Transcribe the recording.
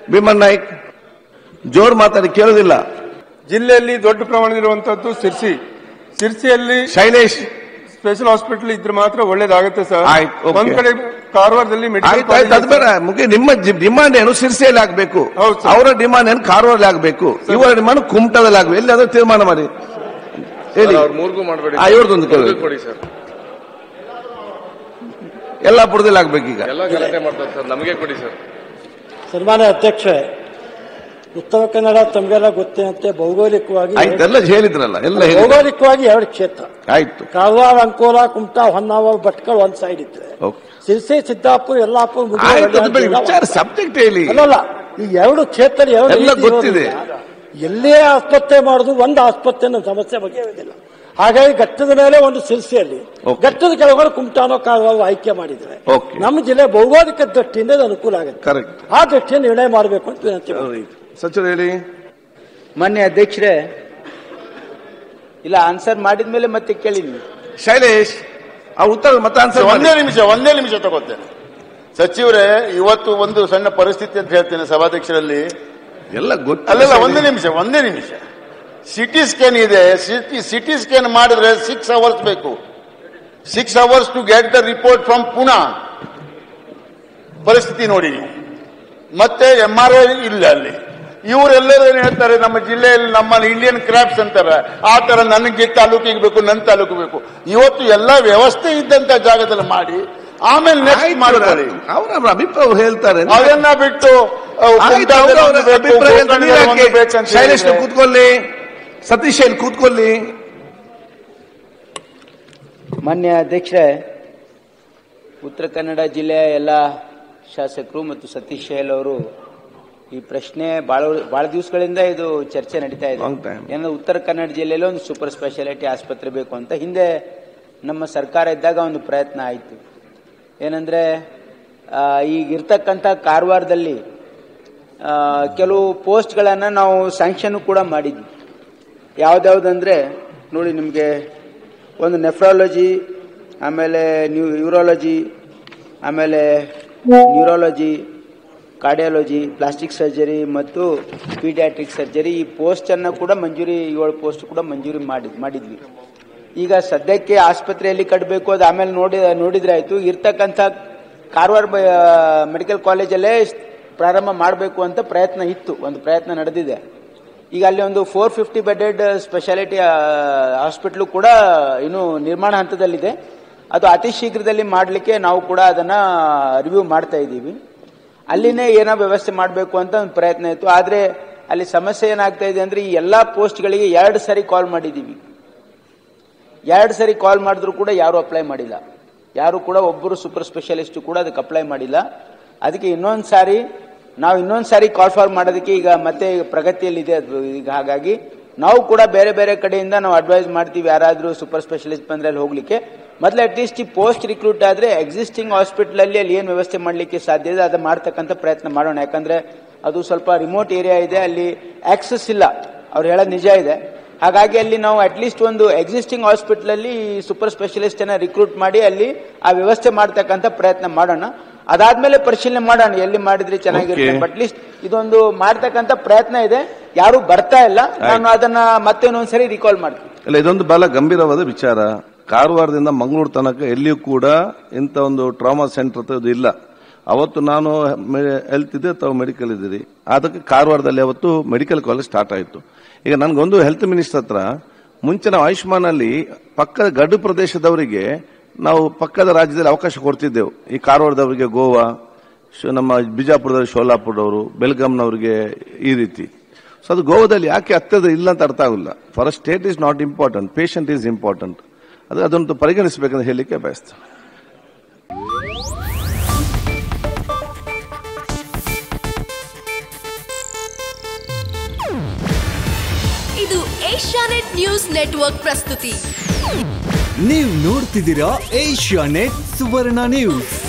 ಭೀಮನ್ ನಾಯ್ಕ್ ಜೋರ್ ಮಾತಾಡಿ ಕೇಳೋದಿಲ್ಲ. ಜಿಲ್ಲೆಯಲ್ಲಿ ದೊಡ್ಡ ಪ್ರಮಾಣದಲ್ಲಿರುವಂತದ್ದು ಸಿರ್ಸಿಯಲ್ಲಿ ಶೈಲೇಶ್ ಸ್ಪೆಷಲ್ ಹಾಸ್ಪಿಟಲ್ ಇದ್ರೆ ಮಾತ್ರ ಒಳ್ಳೇದಾಗುತ್ತೆ ಸರ್. ಆಯ್ತು, ಒಂದ್ ಕಡೆ ಕಾರವಾರದಲ್ಲಿ ನಿಮ್ಮ ಡಿಮಾಂಡ್ ಏನು ಸಿರ್ಸಿಯಲ್ಲಿ ಆಗ್ಬೇಕು, ಅವರ ಡಿಮಾಂಡ್ ಏನು ಕಾರವಾರಲ್ಲಿ ಆಗ್ಬೇಕು, ಇವರ ಡಿಮಾಂಡ್ ಕುಮಟಾದಲ್ಲಿ ಆಗ್ಬೇಕು. ಎಲ್ಲಿ ಅದನ್ನು ತೀರ್ಮಾನ ಮಾಡಿ ಹೇಳಿ. ಇವ್ರದೊಂದು ಕೊಡಿ ಸರ್, ಯಲ್ಲಾಪುರದಲ್ಲಿ ಆಗ್ಬೇಕೀಗ. ನಮಗೆ ಕೊಡಿ ಸರ್. ಸನ್ಮಾನ್ಯ ಅಧ್ಯಕ್ಷ, ಉತ್ತರ ಕನ್ನಡ ತಮಗೆಲ್ಲ ಗೊತ್ತೇನಂತೆ ಭೌಗೋಳಿಕವಾಗಿ ಹೇಳಿದ್ರಲ್ಲ, ಭೌಗೋಳಿಕವಾಗಿ 2 ಕ್ಷೇತ್ರ ಆಯ್ತು. ಕಾರವಾರ, ಅಂಕೋಲಾ, ಕುಮಟಾ, ಹೊನ್ನಾವರ, ಭಟ್ಕಳ ಒಂದ್ ಸೈಡ್ ಇದ್ರೆ, ಸಿರ್ಸಿ, ಸಿದ್ದಾಪುರ, ಯಲ್ಲಾಪುರ ಸಬ್ಜೆಕ್ಟ್ ಹೇಳಿ. ಅಲ್ಲಲ್ಲ, ಈ 2 ಕ್ಷೇತ್ರ ಗೊತ್ತಿದೆ. ಎಲ್ಲೇ ಆಸ್ಪತ್ರೆ ಮಾಡುದು ಒಂದು ಆಸ್ಪತ್ರೆ ಸಮಸ್ಯೆ ಬಗೆಹರಿದಿಲ್ಲ. ಹಾಗಾಗಿ ಘಟ್ಟದ ಮೇಲೆ ಒಂದು ಸಿರ್ಸಿಯಲ್ಲಿ, ಘಟ್ಟದ ಕೆಳಗಡೆ ಕುಮಟಾನೋ ಕಾರವಾರ ಆಯ್ಕೆ ಮಾಡಿದ್ರೆ ನಮ್ಮ ಜಿಲ್ಲೆ ಭೌಗೋಳಿಕ ದೃಷ್ಟಿಯಿಂದ ಅನುಕೂಲ ಆಗುತ್ತೆ. ಆ ದೃಷ್ಟಿಯನ್ನು ನಿರ್ಣಯ ಮಾಡಬೇಕು ಅಂತ ವಿನಂತಿ. ಸಚಿವರು ಹೇಳಿ. ಮಾನ್ಯ ಅಧ್ಯಕ್ಷರೇ, ಇಲ್ಲ ಆನ್ಸರ್ ಮಾಡಿದ್ಮೇಲೆ ಮತ್ತೆ ಕೇಳಿ. ಶೈಲೇಶ್ ಉತ್ತರ ಮತ್ತೆ ಆನ್ಸರ್. ಒಂದೇ ನಿಮಿಷ ತಗೋತೇನೆ ಸಚಿವರೇ. ಇವತ್ತು ಒಂದು ಸಣ್ಣ ಪರಿಸ್ಥಿತಿ ಅಂತ ಹೇಳ್ತೇನೆ ಸಭಾಧ್ಯಕ್ಷರಲ್ಲಿ. ಎಲ್ಲ ಅಲ್ಲ, ಒಂದೇ ನಿಮಿಷ. ಸಿಟಿ ಸ್ಕ್ಯಾನ್ ಇದೆ. ಸಿಟಿ ಸ್ಕ್ಯಾನ್ ಮಾಡಿದ್ರೆ 6 hours ಬೇಕು. 6 hours to get the report from Pune. ಪರಿಸ್ಥಿತಿ ನೋಡಿ ನೀವು. ಮತ್ತೆ MRI ಇಲ್ಲ ಅಲ್ಲಿ. ಇವರೆಲ್ಲರೂ ಏನ್ ಹೇಳ್ತಾರೆ, ನಮ್ಮ ಜಿಲ್ಲೆಯಲ್ಲಿ ನಮ್ಮ ಇಂಡಿಯನ್ ಕ್ರಾಫ್ಟ್ಸ್ ಅಂತಾರೆ. ಆ ತರ ನನಗೆ ತಾಲೂಕಿಗೆ ಬೇಕು, ನನ್ನ ತಾಲೂಕು ಬೇಕು. ಇವತ್ತು ಎಲ್ಲ ವ್ಯವಸ್ಥೆ ಇದ್ದಂತ ಜಾಗದಲ್ಲಿ ಮಾಡಿ ಆಮೇಲೆ ನೆಕ್ಸ್ಟ್ ಮಾಡ್ತಾರೆ. ಅವರ ಅಭಿಪ್ರಾಯ ಹೇಳ್ತಾರೆ. ಅದನ್ನ ಬಿಟ್ಟು ಶೈಲೇಶ್ ಕೂತ್ಕೊಳ್ಳಿ, ಸತೀಶ್ ಕೂತ್ಕೊಳ್ಳಿ. ಮಾನ್ಯ ಅಧ್ಯಕ್ಷರೇ, ಉತ್ತರ ಕನ್ನಡ ಜಿಲ್ಲೆಯ ಎಲ್ಲ ಶಾಸಕರು ಮತ್ತು ಸತೀಶ್ ಶೈಲ್ ಅವರು ಈ ಪ್ರಶ್ನೆ ಬಹಳ ದಿವಸಗಳಿಂದ ಇದು ಚರ್ಚೆ ನಡೀತಾ ಇದೆ. ಏನಂದ್ರೆ ಉತ್ತರ ಕನ್ನಡ ಜಿಲ್ಲೆಯಲ್ಲಿ ಒಂದು ಸೂಪರ್ ಸ್ಪೆಷಾಲಿಟಿ ಆಸ್ಪತ್ರೆ ಬೇಕು ಅಂತ ಹಿಂದೆ ನಮ್ಮ ಸರ್ಕಾರ ಇದ್ದಾಗ ಒಂದು ಪ್ರಯತ್ನ ಆಯಿತು. ಏನಂದ್ರೆ ಈಗಿರ್ತಕ್ಕಂಥ ಕಾರವಾರದಲ್ಲಿ ಕೆಲವು ಪೋಸ್ಟ್ಗಳನ್ನು ನಾವು ಸ್ಯಾಂಕ್ಷನ್ ಕೂಡ ಮಾಡಿದ್ವಿ. ಯಾವ್ದಾವುದಂದ್ರೆ ನೋಡಿ, ನಿಮಗೆ ಒಂದು ನೆಫ್ರಾಲಜಿ, ಆಮೇಲೆ ಯೂರಾಲಜಿ, ಆಮೇಲೆ ನ್ಯೂರಾಲಜಿ, ಕಾರ್ಡಿಯಾಲಜಿ, ಪ್ಲಾಸ್ಟಿಕ್ ಸರ್ಜರಿ ಮತ್ತು ಪೀಡಿಯಾಟ್ರಿಕ್ ಸರ್ಜರಿ, ಈ ಪೋಸ್ಟ್ ಅನ್ನು ಕೂಡ ಮಂಜೂರಿ, 7 ಪೋಸ್ಟ್ ಕೂಡ ಮಂಜೂರಿ ಮಾಡಿದ್ವಿ. ಈಗ ಸದ್ಯಕ್ಕೆ ಆಸ್ಪತ್ರೆಯಲ್ಲಿ ಕಟ್ಟಬೇಕು, ಅದು ಆಮೇಲೆ ನೋಡಿದ್ರೆ ಆಯ್ತು. ಇರ್ತಕ್ಕಂಥ ಕಾರವಾರ ಮೆಡಿಕಲ್ ಕಾಲೇಜಲ್ಲೇ ಪ್ರಾರಂಭ ಮಾಡಬೇಕು ಅಂತ ಪ್ರಯತ್ನ ಇತ್ತು, ಒಂದು ಪ್ರಯತ್ನ ನಡೆದಿದೆ. ಈಗ ಅಲ್ಲಿ ಒಂದು 450 ಬೆಡೆಡ್ ಸ್ಪೆಷಾಲಿಟಿ ಹಾಸ್ಪಿಟಲ್ ಕೂಡ ಇನ್ನು ನಿರ್ಮಾಣ ಹಂತದಲ್ಲಿದೆ. ಅದು ಅತಿ ಶೀಘ್ರದಲ್ಲಿ ಮಾಡಲಿಕ್ಕೆ ನಾವು ಕೂಡ ಅದನ್ನ ರಿವ್ಯೂ ಮಾಡ್ತಾ ಇದ್ದೀವಿ. ಅಲ್ಲಿನೇ ಏನೋ ವ್ಯವಸ್ಥೆ ಮಾಡಬೇಕು ಅಂತ ಒಂದು ಪ್ರಯತ್ನ ಇತ್ತು. ಆದ್ರೆ ಅಲ್ಲಿ ಸಮಸ್ಯೆ ಏನಾಗ್ತಾ ಇದೆ ಅಂದ್ರೆ, ಈ ಎಲ್ಲಾ ಪೋಸ್ಟ್ಗಳಿಗೆ 2 ಸಾರಿ ಕಾಲ್ ಮಾಡಿದ್ದೀವಿ. 2 ಸಾರಿ ಕಾಲ್ ಮಾಡಿದ್ರು ಕೂಡ ಯಾರು ಅಪ್ಲೈ ಮಾಡಿಲ್ಲ. ಯಾರು ಕೂಡ ಒಬ್ಬರು ಸೂಪರ್ ಸ್ಪೆಷಲಿಸ್ಟ್ ಕೂಡ ಅದಕ್ಕೆ ಅಪ್ಲೈ ಮಾಡಿಲ್ಲ. ಅದಕ್ಕೆ ಇನ್ನೊಂದು ಸಾರಿ ಕಾಲ್ ಫಾರ್ ಮಾಡೋದಕ್ಕೆ ಈಗ ಮತ್ತೆ ಪ್ರಗತಿಯಲ್ಲಿದೆ ಅದು. ಈಗ ಹಾಗಾಗಿ ನಾವು ಕೂಡ ಬೇರೆ ಬೇರೆ ಕಡೆಯಿಂದ ನಾವು ಅಡ್ವೈಸ್ ಮಾಡ್ತೀವಿ, ಯಾರಾದ್ರೂ ಸೂಪರ್ ಸ್ಪೆಷಲಿಸ್ಟ್ ಬಂದ್ರೆ ಅಲ್ಲಿ ಹೋಗ್ಲಿಕ್ಕೆ. ಮೊದಲು ಅಟ್ಲೀಸ್ಟ್ ಈ ಪೋಸ್ಟ್ ರಿಕ್ರೂಟ್ ಆದ್ರೆ ಎಕ್ಸಿಸ್ಟಿಂಗ್ ಹಾಸ್ಪಿಟಲ್ ಅಲ್ಲಿ ಏನ್ ವ್ಯವಸ್ಥೆ ಮಾಡ್ಲಿಕ್ಕೆ ಸಾಧ್ಯ ಇದೆ ಅದು ಮಾಡ್ತಕ್ಕಂಥ ಪ್ರಯತ್ನ ಮಾಡೋಣ. ಯಾಕಂದ್ರೆ ಅದು ಸ್ವಲ್ಪ ರಿಮೋಟ್ ಏರಿಯಾ ಇದೆ, ಅಲ್ಲಿ ಆಕ್ಸೆಸ್ ಇಲ್ಲ, ಅವ್ರು ಹೇಳೋದು ನಿಜ ಇದೆ. ಹಾಗಾಗಿ ಅಲ್ಲಿ ನಾವು ಅಟ್ಲೀಸ್ಟ್ ಒಂದು ಎಕ್ಸಿಸ್ಟಿಂಗ್ ಹಾಸ್ಪಿಟಲ್ ಅಲ್ಲಿ ಸೂಪರ್ ಸ್ಪೆಷಲಿಸ್ಟ್ ಅನ್ನ ರಿಕ್ರೂಟ್ ಮಾಡಿ ಅಲ್ಲಿ ಆ ವ್ಯವಸ್ಥೆ ಮಾಡ್ತಕ್ಕಂಥ ಪ್ರಯತ್ನ ಮಾಡೋಣ. ಅದಾದ್ಮೇಲೆ ಪರಿಶೀಲನೆ ಮಾಡೋಣ ಎಲ್ಲಿ ಮಾಡಿದ್ರೆ ಚೆನ್ನಾಗಿರುತ್ತೆ. ಅಟ್ಲೀಸ್ಟ್ ಇದೊಂದು ಮಾಡ್ತಕ್ಕಂಥ ಪ್ರಯತ್ನ ಇದೆ. ಯಾರು ಬರ್ತಾ ಇಲ್ಲ, ನಾನು ಅದನ್ನ ಮತ್ತೆ ಇನ್ನೊಂದ್ಸರಿ ರಿಕಾಲ್ ಮಾಡ್ತೀನಿ. ಇಲ್ಲ, ಇದೊಂದು ಬಹಳ ಗಂಭೀರವಾದ ವಿಚಾರ. ಕಾರವಾರದಿಂದ ಮಂಗಳೂರು ತನಕ ಎಲ್ಲಿಯೂ ಕೂಡ ಇಂಥ ಒಂದು ಟ್ರಾಮಾ ಸೆಂಟರ್ ಇದು ಇಲ್ಲ. ಅವತ್ತು ನಾನು ಹೆಲ್ತ್ ಇದೆ, ತಾವು ಮೆಡಿಕಲ್ ಇದ್ದೀರಿ. ಅದಕ್ಕೆ ಕಾರವಾರದಲ್ಲಿ ಅವತ್ತು ಮೆಡಿಕಲ್ ಕಾಲೇಜ್ ಸ್ಟಾರ್ಟ್ ಆಯಿತು. ಈಗ ನನಗೊಂದು ಹೆಲ್ತ್ ಮಿನಿಸ್ಟರ್ ಹತ್ರ ಮುಂಚೆ ನಾವು ಆಯುಷ್ಮಾನ್ ಅಲ್ಲಿ ಪಕ್ಕದ ಗಡು ಪ್ರದೇಶದವರಿಗೆ ನಾವು ಪಕ್ಕದ ರಾಜ್ಯದಲ್ಲಿ ಅವಕಾಶ ಕೊಡ್ತಿದ್ದೆವು. ಈ ಕಾರವಾರದವರಿಗೆ ಗೋವಾ, ನಮ್ಮ ಬಿಜಾಪುರದಲ್ಲಿ ಶೋಲಾಪುರದವರು, ಬೆಳಗಾಂನವರಿಗೆ ಈ ರೀತಿ. ಸೊ ಅದು ಗೋವಾದಲ್ಲಿ ಯಾಕೆ ಹತ್ತಿರ ಇಲ್ಲ ಅಂತ ಅರ್ಥ ಆಗಿಲ್ಲ. For a state is not important, patient is important. ಅದನ್ನು ಪರಿಗಣಿಸಬೇಕಂತ ಹೇಳಲಿಕ್ಕೆ ಬಯಸ್ತೇನೆ. ಇದು ಏಷ್ಯಾನೆಟ್ ನ್ಯೂಸ್ ನೆಟ್ವರ್ಕ್ ಪ್ರಸ್ತುತಿ. ನೀವು ನೋಡ್ತಿದ್ದೀರಾ ಏಷ್ಯಾನೆಟ್ ಸುವರ್ಣ ನ್ಯೂಸ್.